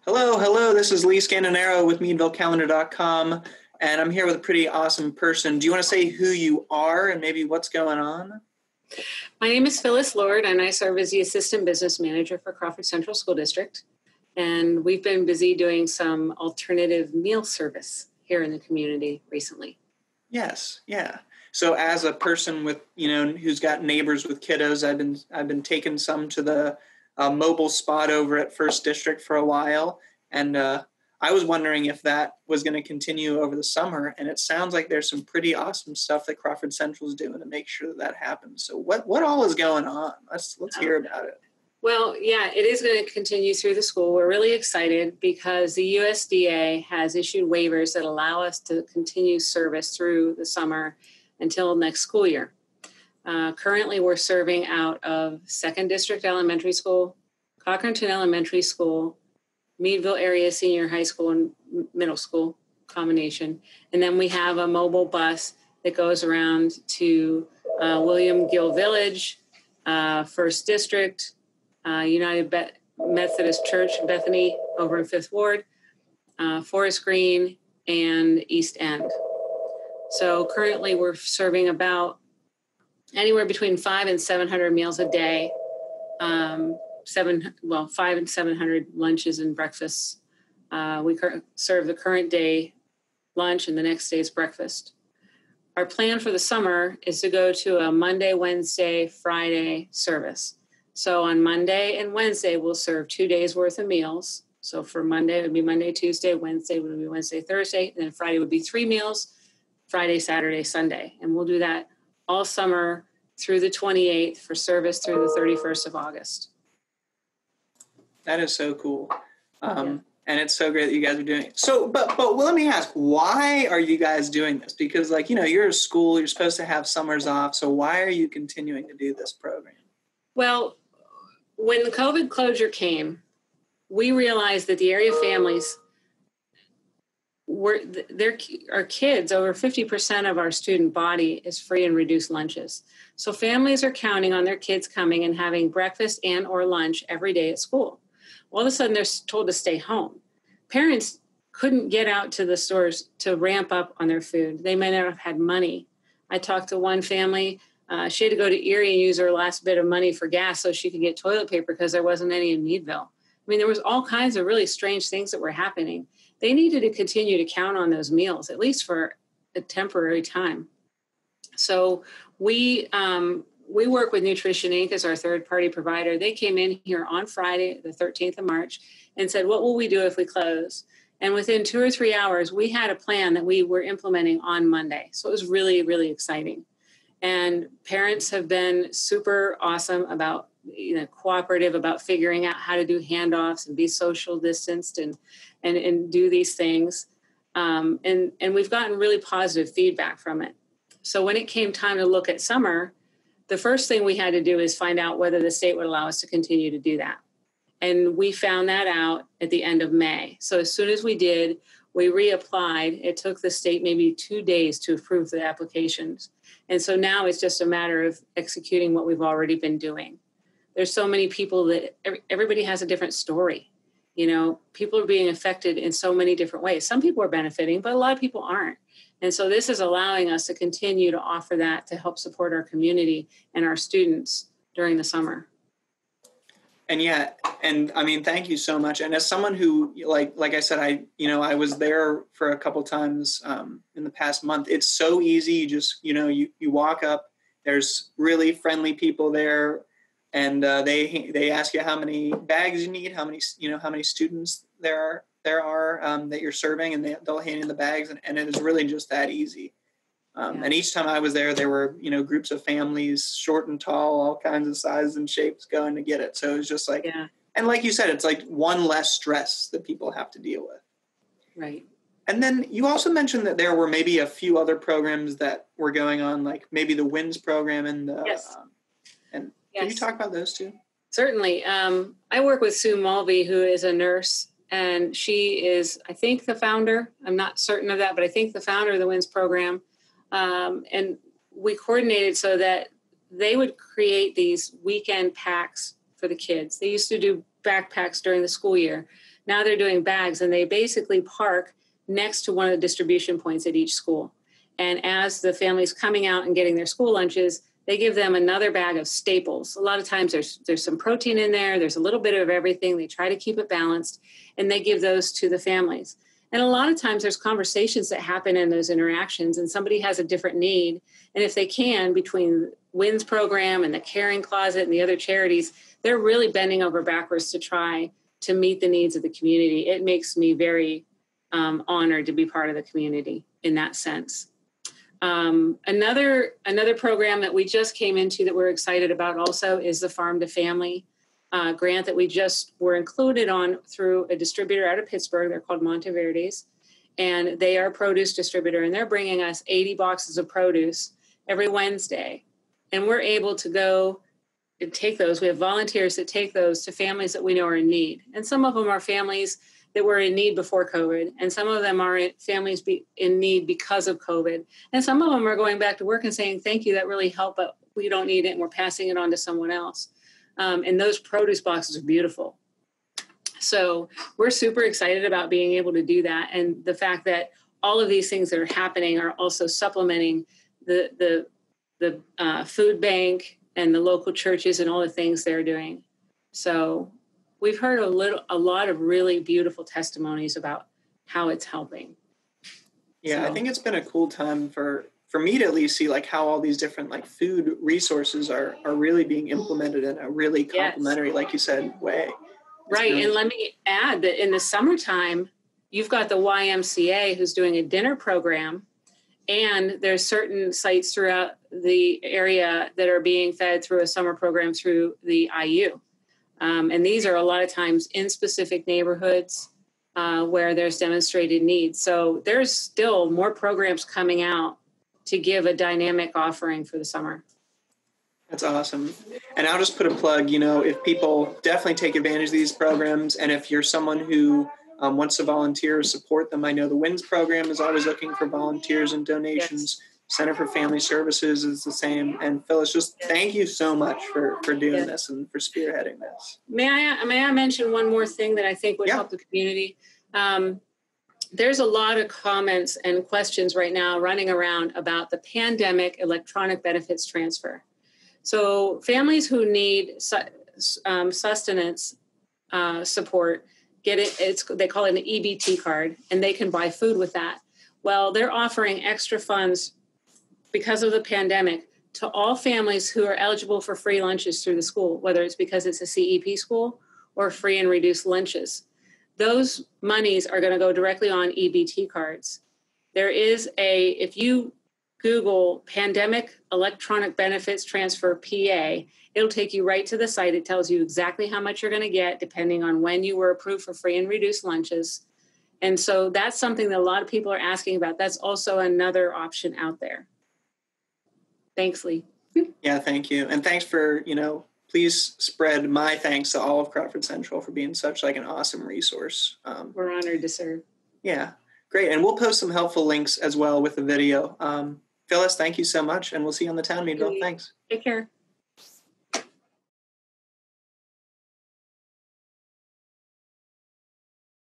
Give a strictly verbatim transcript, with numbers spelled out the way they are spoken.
Hello, hello. This is Lee Scandinaro with Meadville Calendar dot com, and I'm here with a pretty awesome person. Do you want to say who you are and maybe what's going on? My name is Phyllis Lord, and I serve as the Assistant Business Manager for Crawford Central School District. And we've been busy doing some alternative meal service here in the community recently. Yes, yeah. So as a person with, you know, who's got neighbors with kiddos, I've been I've been taking some to the uh, mobile spot over at First District for a while, and uh, I was wondering if that was going to continue over the summer. And it sounds like there's some pretty awesome stuff that Crawford Central is doing to make sure that that happens. So what what all is going on? Let's let's hear about it. Well, yeah, it is going to continue through the school. We're really excited because the U S D A has issued waivers that allow us to continue service through the summer until next school year. Uh, currently, we're serving out of Second District Elementary School, Cochranton Elementary School, Meadville Area Senior High School and Middle School combination. And then we have a mobile bus that goes around to uh, William Gill Village, uh, First District, Uh, United Be- Methodist Church, Bethany, over in Fifth Ward, uh, Forest Green, and East End. So currently we're serving about anywhere between five and seven hundred meals a day. Um, seven, well, five and seven hundred lunches and breakfasts. Uh, we cur- serve the current day lunch and the next day's breakfast. Our plan for the summer is to go to a Monday, Wednesday, Friday service. So on Monday and Wednesday, we'll serve two days worth of meals. So for Monday, it would be Monday, Tuesday, Wednesday would be Wednesday, Thursday, and then Friday would be three meals, Friday, Saturday, Sunday. And we'll do that all summer through the twenty-eighth for service through the thirty-first of August. That is so cool. Um, yeah. And it's so great that you guys are doing it. So, but, but well, let me ask, why are you guys doing this? Because like, you know, you're a school, you're supposed to have summers off. So why are you continuing to do this program? Well, when the COVID closure came, we realized that the area families were, there are kids, over fifty percent of our student body is free and reduced lunches. So families are counting on their kids coming and having breakfast and or lunch every day at school. All of a sudden, they're told to stay home. Parents couldn't get out to the stores to ramp up on their food. They may not have had money. I talked to one family. Uh, she had to go to Erie and use her last bit of money for gas so she could get toilet paper because there wasn't any in Meadville. I mean, there was all kinds of really strange things that were happening. They needed to continue to count on those meals, at least for a temporary time. So we um, we work with Nutrition Incorporated as our third-party provider. They came in here on Friday, the thirteenth of March, and said, what will we do if we close? And within two or three hours, we had a plan that we were implementing on Monday. So it was really, really exciting. And parents have been super awesome about, you know, cooperative about figuring out how to do handoffs and be social distanced and and, and do these things. Um, and, and we've gotten really positive feedback from it. So when it came time to look at summer, the first thing we had to do is find out whether the state would allow us to continue to do that. And we found that out at the end of May. So as soon as we did, we reapplied. It took the state maybe two days to approve the applications. And so now it's just a matter of executing what we've already been doing. There's so many people that everybody has a different story. You know, people are being affected in so many different ways. Some people are benefiting, but a lot of people aren't. And so this is allowing us to continue to offer that to help support our community and our students during the summer. And yeah, and I mean, thank you so much. And as someone who, like, like I said, I, you know, I was there for a couple times um, in the past month. It's so easy. You just, you know, you, you walk up, there's really friendly people there, and uh, they they ask you how many bags you need, how many, you know, how many students there are there are um, that you're serving, and they, they'll hand you the bags, and, and it is really just that easy. Um, yeah. And each time I was there, there were, you know, groups of families, short and tall, all kinds of sizes and shapes going to get it. So it was just like, yeah. And like you said, it's like one less stress that people have to deal with. Right. And then you also mentioned that there were maybe a few other programs that were going on, like maybe the WINS program and the, yes. um, and yes. Can you talk about those two? Certainly. Um, I work with Sue Mulvey, who is a nurse, and she is, I think, the founder. I'm not certain of that, but I think the founder of the WINS program. Um, and we coordinated so that they would create these weekend packs for the kids. They used to do backpacks during the school year. Now they're doing bags, and they basically park next to one of the distribution points at each school. And as the family's coming out and getting their school lunches, they give them another bag of staples. A lot of times there's there's some protein in there. There's a little bit of everything. They try to keep it balanced, and they give those to the families. And a lot of times there's conversations that happen in those interactions, and somebody has a different need. And if they can, between WIN's program and the Caring Closet and the other charities, they're really bending over backwards to try to meet the needs of the community. It makes me very um, honored to be part of the community in that sense. Um, another, another program that we just came into that we're excited about also is the Farm to Family uh, grant that we just were included on through a distributor out of Pittsburgh. They're called Monteverdes, and they are a produce distributor, and they're bringing us eighty boxes of produce every Wednesday. And we're able to go and take those. We have volunteers that take those to families that we know are in need. And some of them are families that were in need before COVID, and some of them are families be in need because of COVID. And some of them are going back to work and saying, thank you, that really helped, but we don't need it, and we're passing it on to someone else. Um, and those produce boxes are beautiful. So we're super excited about being able to do that. And the fact that all of these things that are happening are also supplementing the, the, the uh, food bank and the local churches and all the things they're doing. So we've heard a little, a lot of really beautiful testimonies about how it's helping. Yeah, so. I think it's been a cool time for, for me to at least see like how all these different like food resources are, are really being implemented in a really complementary, yes. like you said, way. It's right. really- and let me add that in the summertime, you've got the Y M C A who's doing a dinner program, and there's certain sites throughout the area that are being fed through a summer program through the I U. Um, and these are a lot of times in specific neighborhoods uh, where there's demonstrated needs. So there's still more programs coming out to give a dynamic offering for the summer. That's awesome. And I'll just put a plug, you know, if people definitely take advantage of these programs, and if you're someone who um, wants to volunteer or support them, I know the WINS program is always looking for volunteers and donations. Yes. Center for Family Services is the same. And Phyllis, just thank you so much for, for doing yeah. this and for spearheading this. May I may I mention one more thing that I think would yeah. help the community? Um, there's a lot of comments and questions right now running around about the pandemic electronic benefits transfer. So families who need su- um, sustenance uh, support get it. It's they call it an E B T card, and they can buy food with that. Well, they're offering extra funds because of the pandemic to all families who are eligible for free lunches through the school, whether it's because it's a C E P school or free and reduced lunches. Those monies are going to go directly on E B T cards. There is a, if you Google pandemic electronic benefits transfer P A, it'll take you right to the site. It tells you exactly how much you're going to get depending on when you were approved for free and reduced lunches. And so that's something that a lot of people are asking about. That's also another option out there. Thanks, Lee. Yeah, thank you. And thanks for, you know, please spread my thanks to all of Crawford Central for being such like an awesome resource. Um, We're honored to serve. Yeah, great. And we'll post some helpful links as well with the video. Um, Phyllis, thank you so much. And we'll see you on the town, Meadville. Thanks. Take care.